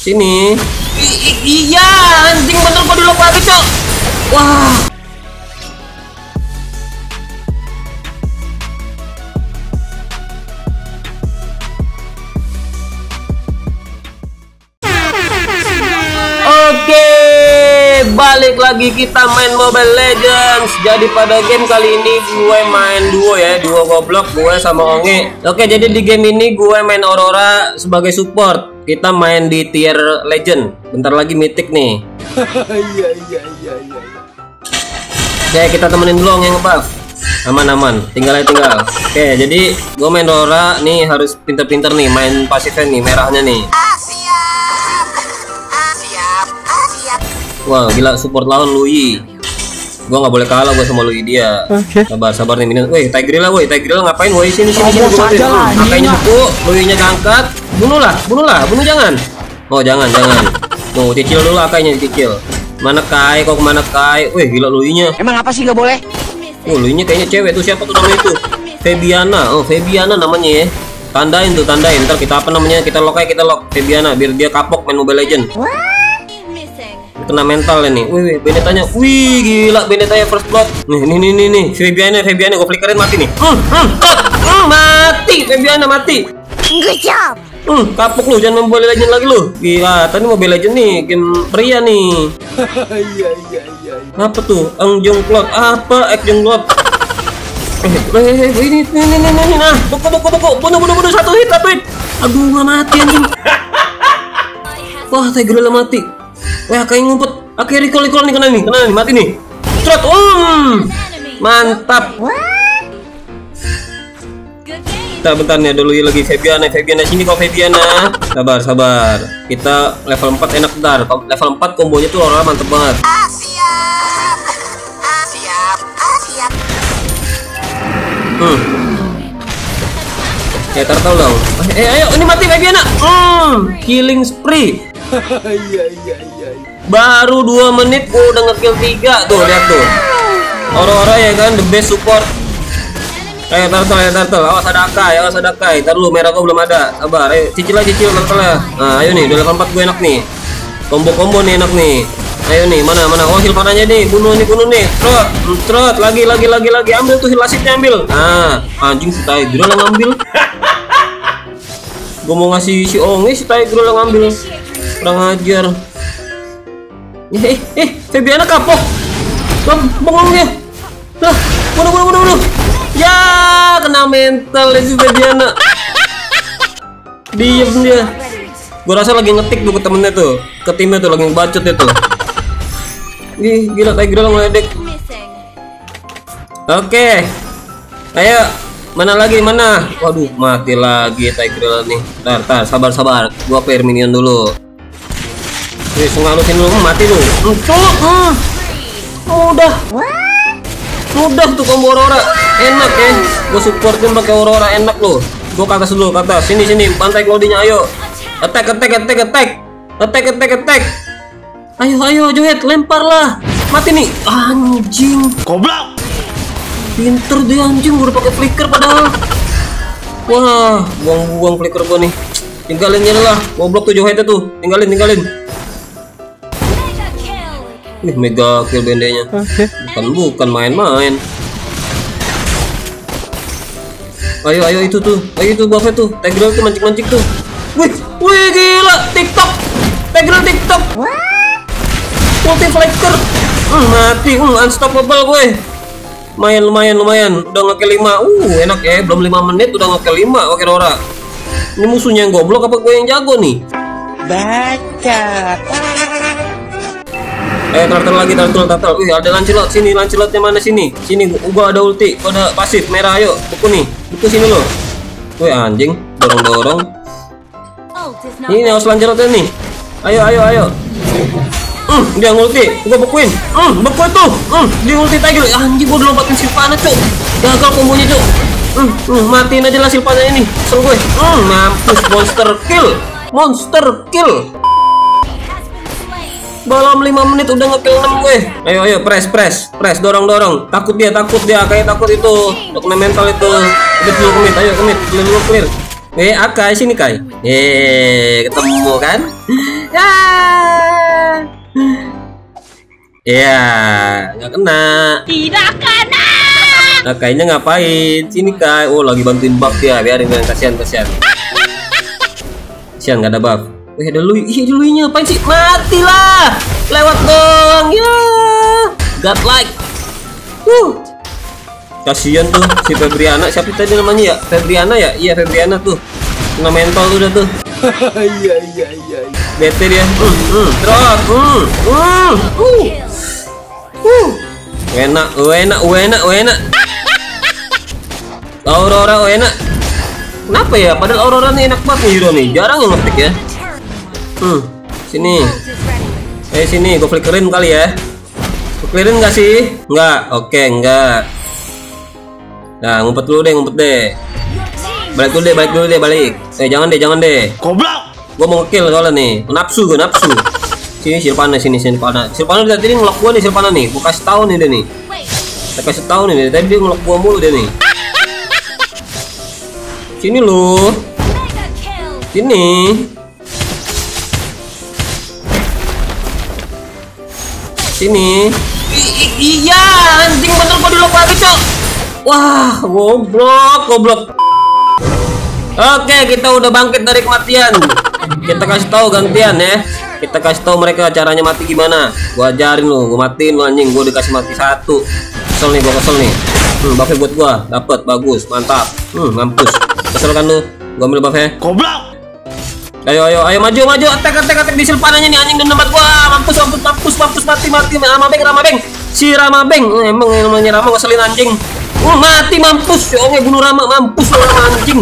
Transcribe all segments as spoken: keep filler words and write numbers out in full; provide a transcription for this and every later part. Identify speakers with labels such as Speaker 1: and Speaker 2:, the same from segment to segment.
Speaker 1: Sini. I- i- iya, anjing bener gua dilok lagi, Cok. Wah. Oke, balik lagi kita main Mobile Legends. Jadi pada game kali ini gue main duo ya, duo goblok gue sama Onge. Oke, jadi di game ini gue main Aurora sebagai support. Kita main di tier legend. Bentar lagi mythic nih. Iya iya iya iya. Oke, kita temenin dulu Onge ngebuff. Aman-aman, tinggal aja tinggal. Oke, jadi gue main Aurora nih harus pinter-pinter nih main pasifnya nih, merahnya nih. Wah, gila support lawan Lui. Gua nggak boleh kalah gua sama Lui dia. Okay. Sabar, sabar nih minion. Woi, Tigrilla, woi, Tigrilla ngapain? Woi, sini sini sini. Makanya buku, Lui-nya ngangkat. Bunuhlah, bunuhlah, bunuh jangan. Oh, jangan, jangan. Tuh, cicil dulu akainya dicicil. Mana Kai, kok kemana Kai? Wih, gila Lui-nya.
Speaker 2: Emang apa sih nggak boleh?
Speaker 1: Oh, Lui-nya kayaknya cewek tuh, siapa tuh namanya itu? Febiana. Oh, Febiana namanya ya. Tandain tuh, tandain. Ntar kita apa namanya? Kita lock aja, kita lock Febiana biar dia kapok main Mobile Legend. Kena mental ini. Wih, wih, Benetanya. Wih, gila Benetanya first blood. Nih, nih, nih, nih, nih. Febiana, Febiana gue flickerin mati nih. Hmm, hmm, hmm, mati. Febiana mati.
Speaker 2: Good job.
Speaker 1: Hmm, kapok lu, jangan Mobile Legend lagi lu. Gila, tadi Mobile Legend nih, game pria nih. Iya, iya, iya. Apa tuh? Angjong Cloud. Apa? Angjong Cloud. Eh, eh, eh, ini, ini, ini, ini, nah, buku, buku, buku, bunuh, bunuh, bunuh, satu hit, satu hit. Aduh, nggak mati anjing. Wah, Tigrilla mati. Wah, kayak ngumpet. Oke, recall, recall nih, kena nih, kena nih, mati nih. Trot, um, mantap. Bentar, bentar nih, dulu lagi Febiana, Febiana sini kok Febiana. Sabar, sabar. Kita level empat enak bentar. Level empat kombonya tuh Aurora mantep banget.
Speaker 2: Ah, siap. Ah, siap. Ah, siap.
Speaker 1: Hmm. Ya, turtle dong. Eh, ayo, ini mati Febiana. Hmm, killing spree. Iya, iya, iya. Baru dua menit gua udah ngekill tiga tuh, lihat tuh. Aurora ya kan, the best support. Ayo turtle, ayo turtle. Awas ada Akai, awas ada Akai. Ntar dulu merah gua belum ada. Sabar, ayo cicil aja cicil turtle ya. Nah, ayo nih, udah level empat gue enak nih. Combo-combo nih enak nih. Ayo nih, mana mana. Oh, heal panahnya nih. Bunuh nih, bunuh nih. Trot, trot, lagi lagi lagi lagi. Ambil tuh heal asipnya ambil. Nah, anjing si Tigrilla yang ngambil. Gua mau ngasih si Onge, si Tigrilla yang ngambil. Kurang ajar. Eh, eh, Febiana kapok. Bang, bengong dia. Lah, bunuh, bunuh, bunuh, bunuh. Ya, kena mental si Febiana. Diem dia. Gua rasa lagi ngetik tuh ke temennya tuh, ke timnya tuh lagi ngebacot dia tuh. Ih, gila Tigrilla ngeledek. Oke. Ayo, mana lagi mana? Waduh, mati lagi Tigrilla nih. Tar, tar, sabar, sabar. Gua clear minion dulu. Wih, ngalusin dulu, mati lu. Encuk. Hmm. Mudah. Mudah tuh combo Aurora. Enak ya. Gue supportin pakai Aurora enak loh. Gue ke atas dulu, ke atas. Sini sini, pantai Claudinya ayo. Attack, attack, attack, attack. Attack, attack, attack. Ayo, ayo, Johet, lempar lah. Mati nih. Anjing.
Speaker 3: Goblok.
Speaker 1: Pinter dia anjing, udah pakai flicker padahal. Wah, buang-buang flicker gue nih. Tinggalin aja lah. Goblok tuh Johetnya tuh. Tinggalin, tinggalin. Nih mega kill bendenya. Okay. Bukan bukan main-main. Ayo ayo itu tuh. Ayo itu buffet tuh. Tigrilla tuh mancing-mancing tuh. Wih, wih gila. TikTok. Tigrilla TikTok. Multi flicker. Hmm, mati. Hmm, unstoppable gue. Lumayan lumayan lumayan. Udah ngekill lima. Uh, enak ya. Belum lima menit udah ngekill lima. Oke, Aurora. Ini musuhnya yang goblok apa gue yang jago nih?
Speaker 2: Baca.
Speaker 1: Eh, turtle lagi, turtle, turtle. Wih, ada Lancelot. Sini, Lancelotnya mana sini? Sini, gua ada ulti, gua ada pasif merah. Ayo, buku nih, buku sini lo. Wih, anjing, dorong-dorong. Ini harus Lancelotnya nih. Ayo, ayo, ayo. Hmm, dia ngulti, gua bukuin. Hmm, buku tuh. Hmm, dia ngulti Tigrilla. Anjing, gua udah lompatin Sylvana tuh. Gagal kombonya tuh. Hmm, hmm, matiin aja lah Sylvana ini. Kesel gue. Hmm, mampus monster kill. Monster kill. Belum lima menit udah ngekill enam gue. Ayo ayo press press press dorong dorong. Takut dia takut dia kayak takut itu. Udah kena mental itu. Udah dulu kemit. Ayo kemit. Clear dulu clear. Eh, Akai sini Kai. Eh, ketemu kan? Ya. Ya, nggak kena.
Speaker 2: Tidak kena.
Speaker 1: Nah, kayaknya ngapain? Sini Kai. Oh, lagi bantuin buff dia. Biarin, biarin. Kasihan, kasihan. Kasihan nggak ada buff. Eh, ada Lui. Ih, ada Lui-nya. Apain sih? Matilah. Lewat dong. Ya. Godlike. Uh. Kasihan tuh si Febriana. Siapa tadi namanya ya? Febriana ya? Iya, Febriana tuh. Kena mental tuh udah tuh.
Speaker 3: Iya iya iya.
Speaker 1: Bete dia. Hmm, hmm. Drop. Hmm. Hmm. Uh. Uh. Enak, enak, enak, enak. Aurora enak. Kenapa ya? Padahal Aurora nih enak banget nih hero nih. Jarang yang ngepick ya. Hmm. Sini. Eh sini, gue flickerin kali ya. Flickerin nggak sih? Nggak. Oke, nggak. Nah, ngumpet dulu deh, ngumpet deh. Balik dulu deh, balik dulu deh, balik. Eh, jangan deh, jangan deh.
Speaker 3: Goblok.
Speaker 1: Gue mau ngekill soalnya nih. Nafsu gue, nafsu. Sini Silvana, sini Silvana. Silvana dari tadi ngelok gua nih Silvana nih. Gua kasih tahu nih dia nih. Saya kasih tahu nih dari tadi dia ngelok gua mulu dia nih. Sini lu. Sini. Sini. Iya, anjing bener gua dilok lagi, Cok. Wah, goblok, goblok. Oke, kita udah bangkit dari kematian. Kita kasih tahu gantian ya. Kita kasih tahu mereka caranya mati gimana. Gua ajarin lu, gua matiin lu anjing. Gua dikasih mati satu. Kesel nih, gua kesel nih. Hmm, buffnya buat gua, dapat bagus, mantap. Hmm, mampus. Kesel kan lu? Gua ambil buffnya.
Speaker 3: Goblok.
Speaker 1: Ayo, ayo, ayo maju, maju. Attack, attack, attack di Silvananya nih anjing dan tempat gua. Mampus, mampus, mampus, mampus, mati, mati. Rama Beng, Rama Beng. Si Rama Beng. Emang yang namanya Rama ngeselin anjing. Uh, mati mampus. Oke, bunuh Rama, mampus lu Rama anjing.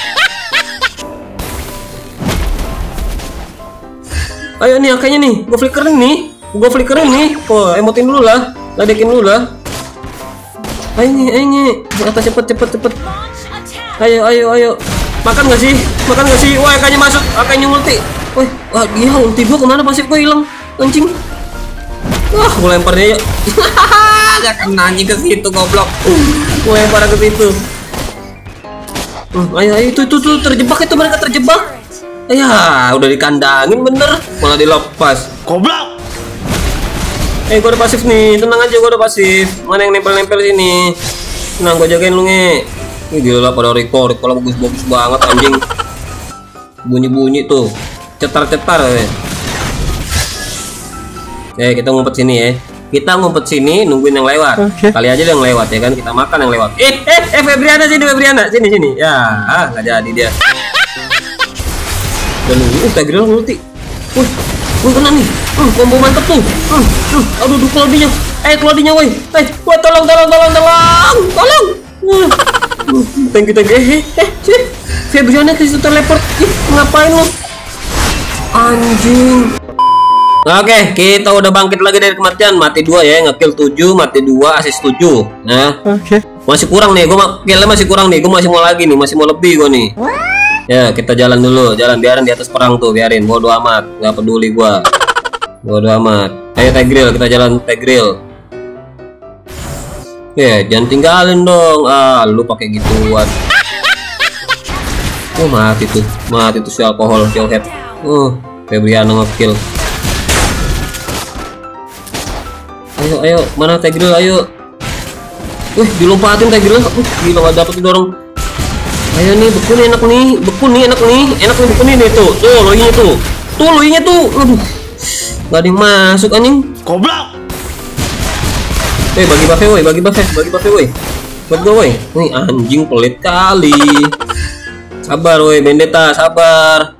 Speaker 1: Ayo nih, kayaknya nih, gue flickerin nih, gue flickerin nih. Oh, emotin dulu lah, ladekin dulu lah. Ayo nih, ayo nih, atas cepet, cepet, cepet. Ayo, ayo, ayo. Makan gak sih? Makan gak sih? Wah, kayaknya masuk, kayaknya ulti. Wah, wah, dia ulti gue kemana? Pasif gue hilang, anjing. Wah, gue lempar dia. Gak kena anjing ke situ, goblok. Gue lempar ke situ. Hmm, ayo, ayo, itu, itu, itu terjebak itu mereka terjebak. Ya, udah dikandangin bener, malah dilepas.
Speaker 3: Goblok.
Speaker 1: Eh, gua udah pasif nih, tenang aja, gua udah pasif. Mana yang nempel-nempel sini? Tenang, gua jagain lu nge. Ini gila pada record, kalau bagus-bagus banget anjing. Bunyi-bunyi tuh, cetar-cetar ya. Eh, kita ngumpet sini ya. Kita ngumpet sini, nungguin yang lewat. Okay. Kali aja yang lewat ya kan, kita makan yang lewat. Eh, eh, eh, Febriana sini, Febriana sini, sini. Ya, ah, nggak jadi dia. Dan uh, Tigreal ulti. Wih, wih kena nih. Hmm, combo mantep tuh. Hmm, hmm, aduh, aduh, Claudinya. Eh, Claudinya, woi. Eh, woi, tolong, tolong, tolong, tolong, tolong. Uh, uh, thank you, thank you. Eh, eh, sih. Febriana ke situ teleport. Ih, ngapain lo? Anjing. Oke, kita udah bangkit lagi dari kematian. Mati dua ya, ngekill tujuh, mati dua, assist tujuh. Nah, oke. Okay. Masih kurang nih, gua killnya masih kurang nih. Gua masih mau lagi nih, masih mau lebih gua nih. Ya, kita jalan dulu, jalan biarin di atas perang tuh, biarin. Bodo amat, nggak peduli gua. Bodo amat. Ayo Tigreal, kita jalan Tigreal. Ya, jangan tinggalin dong. Ah, lu pakai gituan. Oh, mati tuh, mati tuh si alkohol, Killhead. Uh, Febriana ngekill. Ayo, ayo, mana Tigreal, ayo. Wih, dilompatin Tigreal. Uh, gila, gak dapet didorong. Ayo nih, beku nih enak nih, beku nih enak nih, enak nih beku nih nih tuh, tuh loinya tuh, tuh loinya tuh, aduh, gak ada yang masuk anjing.
Speaker 3: Goblok.
Speaker 1: Eh, bagi buffnya woi, bagi buffnya, bagi buffnya woi, buat gue woi, nih anjing pelit kali. Sabar woi, Vendetta, sabar.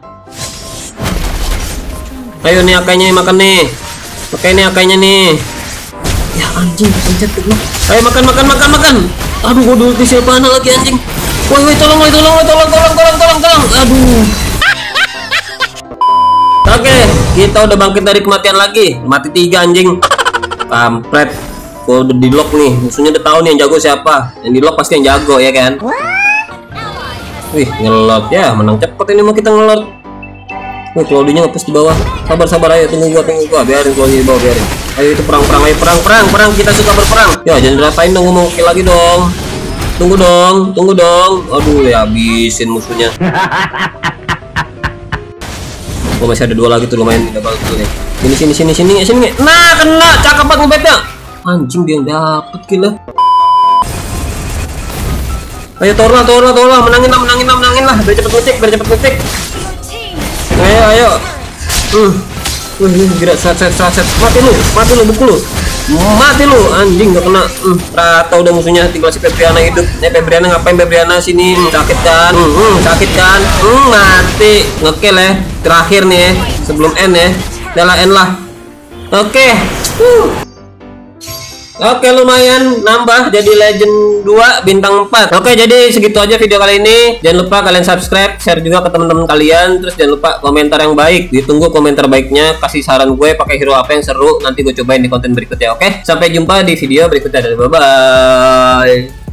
Speaker 1: Ayo nih akainya makan nih, pakai nih akainya nih. Ya anjing, pencet tuh. Ayo makan, makan, makan, makan. Aduh, gue dulu di Silvana lagi anjing. Woi, woi, tolong, woi, tolong, woi, tolong, tolong, tolong, tolong, tolong. Aduh. Oke, kita udah bangkit dari kematian lagi. Mati tiga anjing. Kampret. Gua udah di lock nih. Musuhnya udah tahu nih yang jago siapa. Yang di lock pasti yang jago ya kan. Wih, ngelot ya. Menang cepet ini mau kita ngelot. Wih, Claudinya ngepus di bawah. Sabar, sabar, ayo tunggu gua, tunggu gua. Biarin Claudia di bawah, biarin. Ayo itu perang, perang, ayo perang, perang, perang. Kita suka berperang. Ya, jangan dirasain dong, ngomong kill lagi dong. tunggu dong, tunggu dong. Aduh, ya habisin musuhnya. Oh, masih ada dua lagi tuh, lumayan double kill nih. Sini sini sini sini sini. Nah, kena, cakep banget ngebetnya. Anjing, dia yang dapet kill lah. Ayo Torla, Torla, Torla, menangin lah, menangin lah, menangin lah. Biar cepet ngetik, biar cepet ngetik. Ayo, ayo. Hmm. Wih, ini gerak set set set set. Mati lu, mati lu, buku lu. Mati lu, anjing gak kena. Hmm, rata udah musuhnya, tinggal si Febriana hidup. Eh, Febriana ngapain Febriana sini? Hmm, sakit kan? Hmm, hmm, sakit kan? Hmm, mati. Ngekill ya. Terakhir nih ya, sebelum end ya. Udah end lah. Oke. Uh. Oke, lumayan nambah jadi legend dua bintang empat. Oke, jadi segitu aja video kali ini. Jangan lupa kalian subscribe, share juga ke teman-teman kalian. Terus jangan lupa komentar yang baik. Ditunggu komentar baiknya, kasih saran gue pakai hero apa yang seru, nanti gue cobain di konten berikutnya. Oke, sampai jumpa di video berikutnya. Bye bye.